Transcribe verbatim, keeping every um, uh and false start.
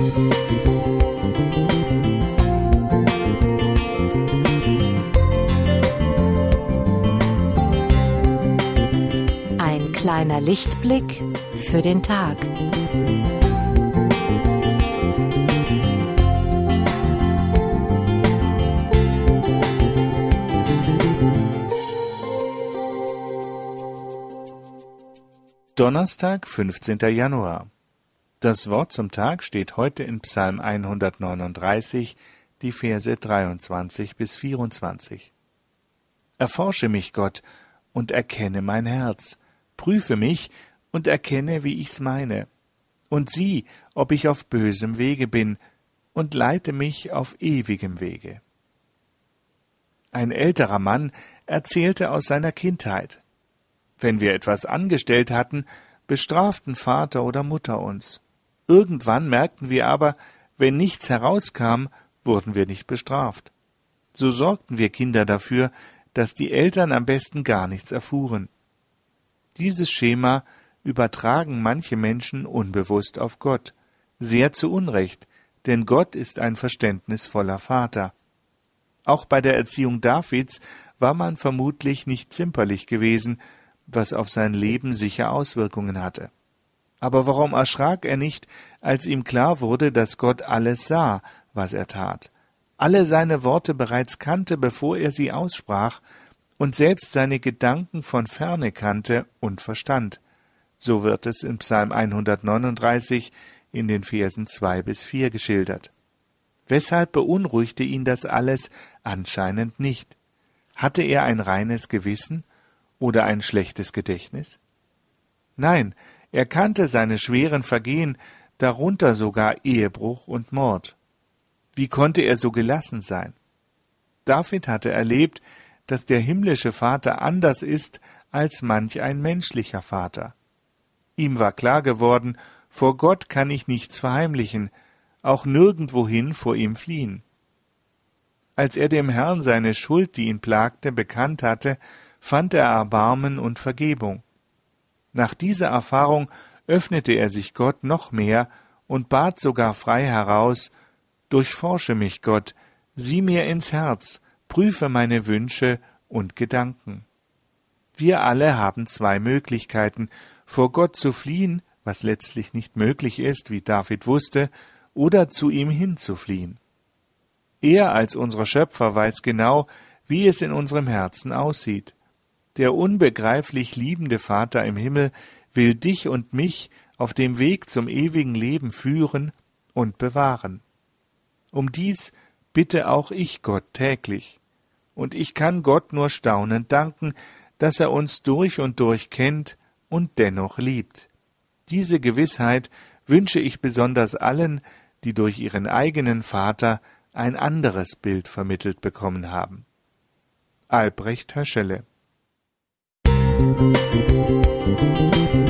Ein kleiner Lichtblick für den Tag. Donnerstag, fünfzehnter Januar. Das Wort zum Tag steht heute in Psalm hundertneununddreißig, die Verse dreiundzwanzig bis vierundzwanzig. Erforsche mich, Gott, und erkenne mein Herz. Prüfe mich und erkenne, wie ich's meine. Und sieh, ob ich auf bösem Wege bin, und leite mich auf ewigem Wege. Ein älterer Mann erzählte aus seiner Kindheit: Wenn wir etwas angestellt hatten, bestraften Vater oder Mutter uns. Irgendwann merkten wir aber, wenn nichts herauskam, wurden wir nicht bestraft. So sorgten wir Kinder dafür, dass die Eltern am besten gar nichts erfuhren. Dieses Schema übertragen manche Menschen unbewusst auf Gott, sehr zu Unrecht, denn Gott ist ein verständnisvoller Vater. Auch bei der Erziehung Davids war man vermutlich nicht zimperlich gewesen, was auf sein Leben sicher Auswirkungen hatte. Aber warum erschrak er nicht, als ihm klar wurde, dass Gott alles sah, was er tat, alle seine Worte bereits kannte, bevor er sie aussprach, und selbst seine Gedanken von ferne kannte und verstand? So wird es in Psalm hundertneununddreißig in den Versen zwei bis vier geschildert. Weshalb beunruhigte ihn das alles anscheinend nicht? Hatte er ein reines Gewissen oder ein schlechtes Gedächtnis? Nein, er kannte seine schweren Vergehen, darunter sogar Ehebruch und Mord. Wie konnte er so gelassen sein? David hatte erlebt, dass der himmlische Vater anders ist als manch ein menschlicher Vater. Ihm war klar geworden, vor Gott kann ich nichts verheimlichen, auch nirgendwohin vor ihm fliehen. Als er dem Herrn seine Schuld, die ihn plagte, bekannt hatte, fand er Erbarmen und Vergebung. Nach dieser Erfahrung öffnete er sich Gott noch mehr und bat sogar frei heraus: Durchforsche mich, Gott, sieh mir ins Herz, prüfe meine Wünsche und Gedanken. Wir alle haben zwei Möglichkeiten, vor Gott zu fliehen, was letztlich nicht möglich ist, wie David wusste, oder zu ihm hinzufliehen. Er als unser Schöpfer weiß genau, wie es in unserem Herzen aussieht. Der unbegreiflich liebende Vater im Himmel will dich und mich auf dem Weg zum ewigen Leben führen und bewahren. Um dies bitte auch ich Gott täglich. Und ich kann Gott nur staunend danken, dass er uns durch und durch kennt und dennoch liebt. Diese Gewissheit wünsche ich besonders allen, die durch ihren eigenen Vater ein anderes Bild vermittelt bekommen haben. Albrecht Höschele. Musik